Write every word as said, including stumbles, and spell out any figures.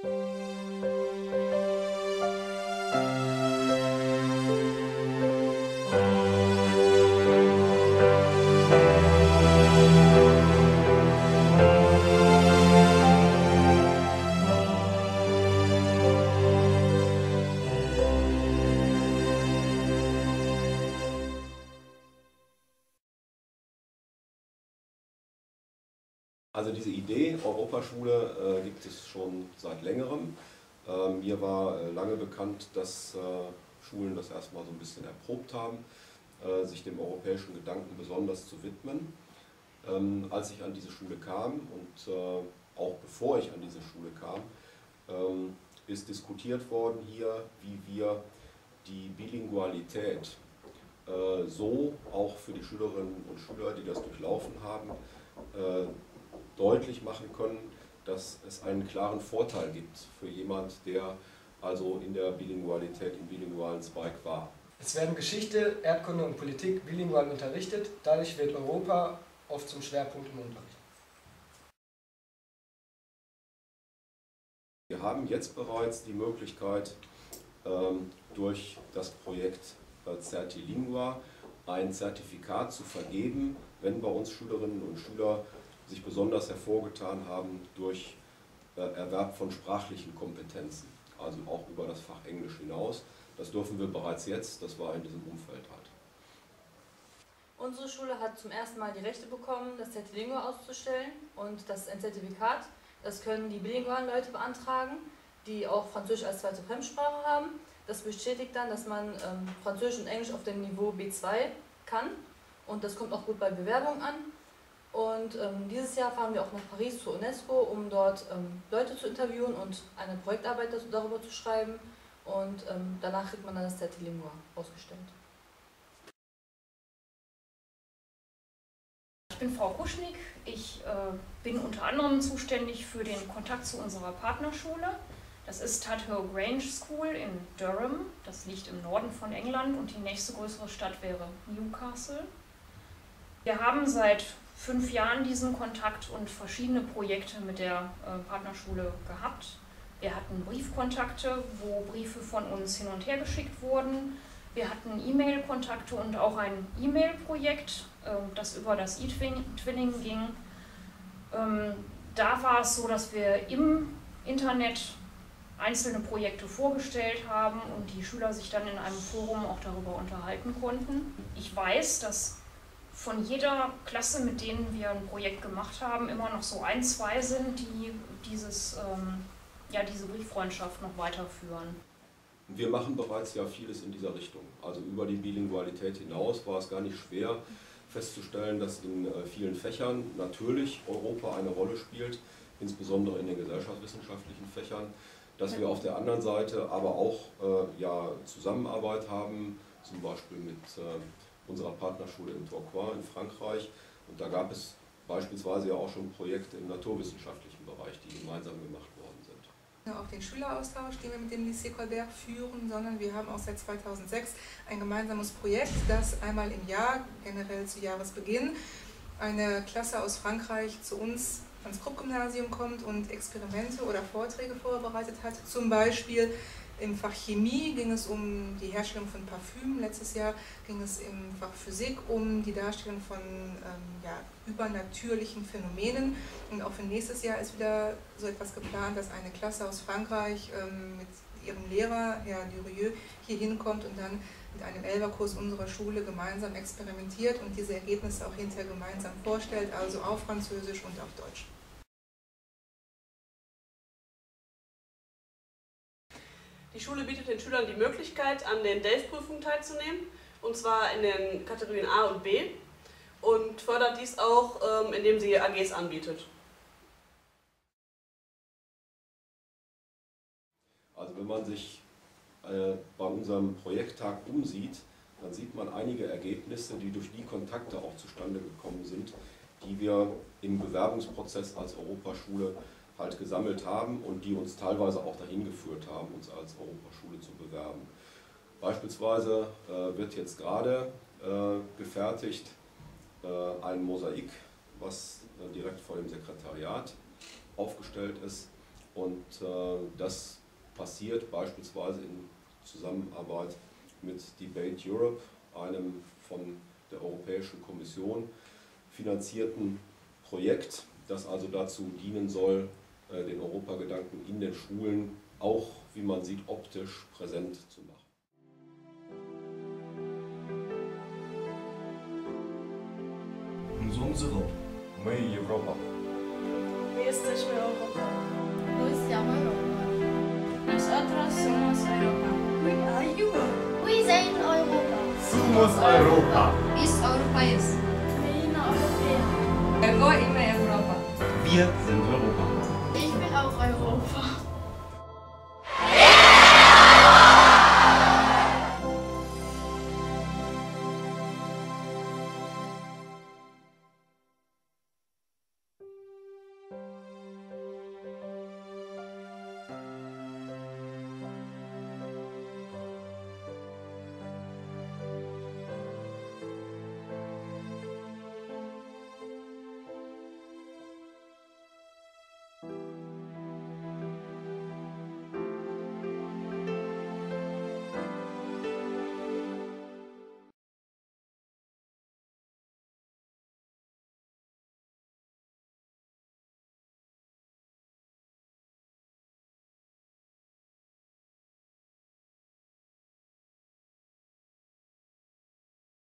Also diese Idee Europaschule äh, gibt es schon seit längerem. Äh, mir war äh, lange bekannt, dass äh, Schulen das erstmal so ein bisschen erprobt haben, äh, sich dem europäischen Gedanken besonders zu widmen. Ähm, als ich an diese Schule kam und äh, auch bevor ich an diese Schule kam, ähm, ist diskutiert worden hier, wie wir die Bilingualität äh, so auch für die Schülerinnen und Schüler, die das durchlaufen haben, äh, deutlich machen können, dass es einen klaren Vorteil gibt für jemand, der also in der Bilingualität, im bilingualen Zweig war. Es werden Geschichte, Erdkunde und Politik bilingual unterrichtet, dadurch wird Europa oft zum Schwerpunkt im Unterricht. Wir haben jetzt bereits die Möglichkeit, ähm, durch das Projekt äh, Certilingua ein Zertifikat zu vergeben, wenn bei uns Schülerinnen und Schüler sich besonders hervorgetan haben durch äh, Erwerb von sprachlichen Kompetenzen, also auch über das Fach Englisch hinaus. Das dürfen wir bereits jetzt, das war in diesem Umfeld halt. Unsere Schule hat zum ersten Mal die Rechte bekommen, das Certilingua auszustellen, und das ist ein Zertifikat, das können die bilingualen Leute beantragen, die auch Französisch als zweite Fremdsprache haben. Das bestätigt dann, dass man ähm, Französisch und Englisch auf dem Niveau B zwei kann, und das kommt auch gut bei Bewerbungen an. Und ähm, dieses Jahr fahren wir auch nach Paris zur UNESCO, um dort ähm, Leute zu interviewen und eine Projektarbeit darüber zu schreiben. Und ähm, danach kriegt man dann das Certilingua ausgestellt. Ich bin Frau Kuschnig. Ich äh, bin unter anderem zuständig für den Kontakt zu unserer Partnerschule. Das ist Tudhoe Grange School in Durham. Das liegt im Norden von England, und die nächste größere Stadt wäre Newcastle. Wir haben seit fünf Jahren diesen Kontakt und verschiedene Projekte mit der äh, Partnerschule gehabt. Wir hatten Briefkontakte, wo Briefe von uns hin und her geschickt wurden. Wir hatten E-Mail-Kontakte und auch ein E-Mail-Projekt, äh, das über das E-Twinning ging. Ähm, da war es so, dass wir im Internet einzelne Projekte vorgestellt haben und die Schüler sich dann in einem Forum auch darüber unterhalten konnten. Ich weiß, dass von jeder Klasse, mit denen wir ein Projekt gemacht haben, immer noch so ein, zwei sind, die dieses, ähm, ja, diese Brieffreundschaft noch weiterführen. Wir machen bereits ja vieles in dieser Richtung. Also über die Bilingualität hinaus war es gar nicht schwer festzustellen, dass in äh, vielen Fächern natürlich Europa eine Rolle spielt, insbesondere in den gesellschaftswissenschaftlichen Fächern, dass wir auf der anderen Seite aber auch äh, ja, Zusammenarbeit haben, zum Beispiel mit äh, unserer Partnerschule in Tourcoing in Frankreich, und da gab es beispielsweise ja auch schon Projekte im naturwissenschaftlichen Bereich, die gemeinsam gemacht worden sind. Nur auch den Schüleraustausch, den wir mit dem Lycée Colbert führen, sondern wir haben auch seit zweitausendsechs ein gemeinsames Projekt, das einmal im Jahr, generell zu Jahresbeginn, eine Klasse aus Frankreich zu uns ans Krupp-Gymnasium kommt und Experimente oder Vorträge vorbereitet hat. Zum Beispiel im Fach Chemie ging es um die Herstellung von Parfüm. Letztes Jahr ging es im Fach Physik um die Darstellung von ähm, ja, übernatürlichen Phänomenen. Und auch für nächstes Jahr ist wieder so etwas geplant, dass eine Klasse aus Frankreich ähm, mit ihrem Lehrer, Herr Durieux, hier hinkommt und dann mit einem Elferkurs unserer Schule gemeinsam experimentiert und diese Ergebnisse auch hinterher gemeinsam vorstellt, also auf Französisch und auf Deutsch. Die Schule bietet den Schülern die Möglichkeit, an den D E L F-Prüfungen teilzunehmen, und zwar in den Kategorien A und B, und fördert dies auch, ähm, indem sie A Gs anbietet. Also wenn man sich äh, bei unserem Projekttag umsieht, dann sieht man einige Ergebnisse, die durch die Kontakte auch zustande gekommen sind, die wir im Bewerbungsprozess als Europaschule halt gesammelt haben und die uns teilweise auch dahin geführt haben, uns als Europaschule zu bewerben. Beispielsweise äh, wird jetzt gerade äh, gefertigt äh, ein Mosaik, was äh, direkt vor dem Sekretariat aufgestellt ist, Und äh, das passiert beispielsweise in Zusammenarbeit mit Debate Europe, einem von der Europäischen Kommission finanzierten Projekt, das also dazu dienen soll, äh, den Europagedanken in den Schulen auch, wie man sieht, optisch präsent zu machen. Мы Европа. My jesteśmy Europa. Noi siamo Europa. Nosotros somos Europa. We are Europe. We sind Europa. Somos Europa. Ist Europa ist. Wir Europäer. Wo immer Europa. Wir sind Europa. Ich bin auch Europa.